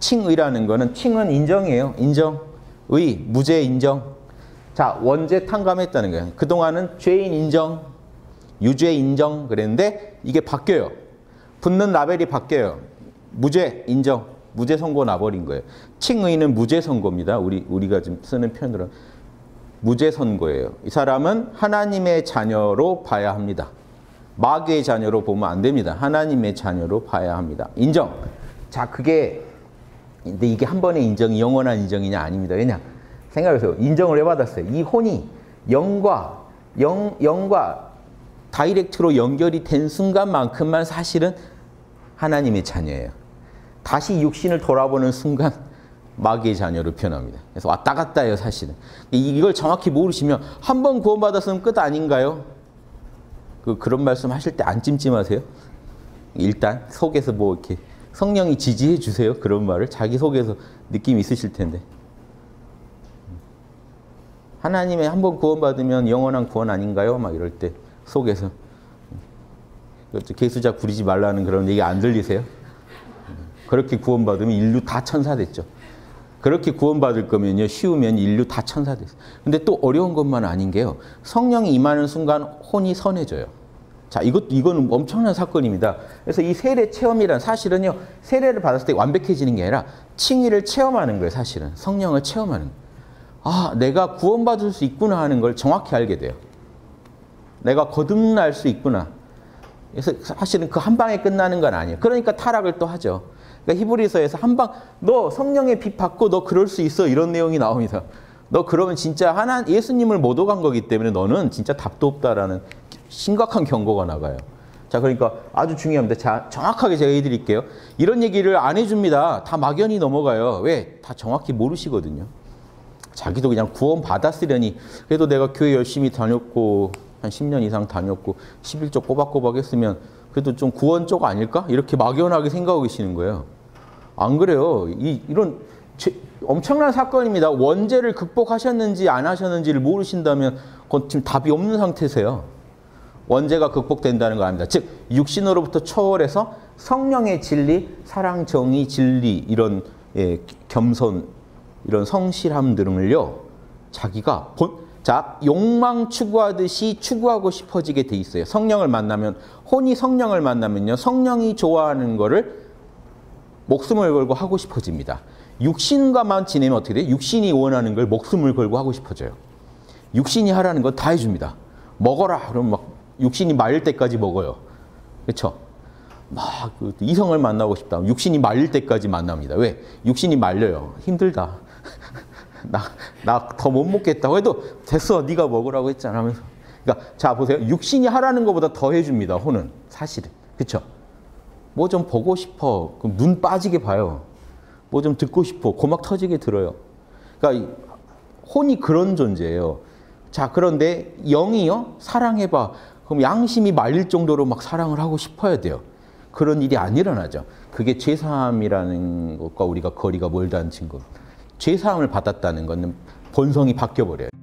칭의라는 거는 칭은 인정이에요. 인정. 의, 무죄 인정. 자, 원죄 탕감했다는 거예요. 그동안은 죄인 인정, 유죄 인정 그랬는데 이게 바뀌어요. 붙는 라벨이 바뀌어요. 무죄 인정, 무죄 선고 나버린 거예요. 칭의는 무죄 선고입니다. 우리가 지금 쓰는 표현으로는 무죄 선고예요. 이 사람은 하나님의 자녀로 봐야 합니다. 마귀의 자녀로 보면 안 됩니다. 하나님의 자녀로 봐야 합니다. 인정. 자, 근데 이게 한 번의 인정이 영원한 인정이냐? 아닙니다. 왜냐? 생각해보세요. 인정을 왜 받았어요? 이 혼이 영과 다이렉트로 연결이 된 순간만큼만 사실은 하나님의 자녀예요. 다시 육신을 돌아보는 순간 마귀의 자녀로 표현합니다. 그래서 왔다 갔다 해요, 사실은. 이걸 정확히 모르시면 한 번 구원받았으면 끝 아닌가요? 그런 말씀 하실 때 안 찜찜하세요? 일단 속에서 뭐 이렇게 성령이 지지해 주세요. 그런 말을 자기 속에서 느낌이 있으실 텐데. 하나님의 한 번 구원받으면 영원한 구원 아닌가요? 막 이럴 때 속에서 개수작 부리지 말라는 그런 얘기 안 들리세요? 그렇게 구원받으면 인류 다 천사 됐죠. 그렇게 구원받을 거면요, 쉬우면 인류 다 천사 됐어요. 근데 또 어려운 것만 아닌 게요, 성령이 임하는 순간 혼이 선해져요. 자, 이거는 엄청난 사건입니다. 그래서 이 세례 체험이란 사실은요, 세례를 받았을 때 완벽해지는 게 아니라 칭의를 체험하는 거예요, 사실은. 성령을 체험하는 거예요. 아, 내가 구원받을 수 있구나 하는 걸 정확히 알게 돼요. 내가 거듭날 수 있구나. 그래서 사실은 그 한 방에 끝나는 건 아니에요. 그러니까 타락을 또 하죠. 그러니까 히브리서에서 한 방, 너 성령의 빛 받고 너 그럴 수 있어, 이런 내용이 나옵니다. 너 그러면 진짜 예수님을 못 오간 거기 때문에 너는 진짜 답도 없다라는 심각한 경고가 나가요. 자, 그러니까 아주 중요합니다. 자, 정확하게 제가 해드릴게요. 이런 얘기를 안 해줍니다. 다 막연히 넘어가요. 왜? 다 정확히 모르시거든요. 자기도 그냥 구원 받았으려니, 그래도 내가 교회 열심히 다녔고 한 10년 이상 다녔고 11조 꼬박꼬박 했으면 그래도 좀 구원 쪽 아닐까? 이렇게 막연하게 생각하고 계시는 거예요. 안 그래요. 이런 엄청난 사건입니다. 원죄를 극복하셨는지 안 하셨는지를 모르신다면 그건 지금 답이 없는 상태세요. 원죄가 극복된다는 거 아닙니다. 즉 육신으로부터 초월해서 성령의 진리, 사랑, 정의, 진리, 이런 겸손, 이런 성실함 등을요, 자기가 욕망 추구하듯이 추구하고 싶어지게 돼 있어요. 성령을 만나면, 혼이 성령을 만나면요, 성령이 좋아하는 거를 목숨을 걸고 하고 싶어집니다. 육신과만 지내면 어떻게 돼요? 육신이 원하는 걸 목숨을 걸고 하고 싶어져요. 육신이 하라는 건 다 해줍니다. 먹어라. 그러면 막 육신이 말릴 때까지 먹어요. 그렇죠? 막 이성을 만나고 싶다. 육신이 말릴 때까지 만납니다. 왜? 육신이 말려요. 힘들다. 나 더 못 먹겠다고 해도 됐어, 네가 먹으라고 했잖아 하면서. 그러니까 자, 보세요. 육신이 하라는 것보다 더 해줍니다, 혼은. 사실은. 그렇죠? 뭐 좀 보고 싶어. 그럼 눈 빠지게 봐요. 뭐 좀 듣고 싶어. 고막 터지게 들어요. 그러니까 혼이 그런 존재예요. 자, 그런데 영이요? 사랑해봐. 그럼 양심이 말릴 정도로 막 사랑을 하고 싶어야 돼요. 그런 일이 안 일어나죠. 그게 죄사함이라는 것과 우리가 거리가 멀다는 증거. 죄사함을 받았다는 것은 본성이 바뀌어버려요.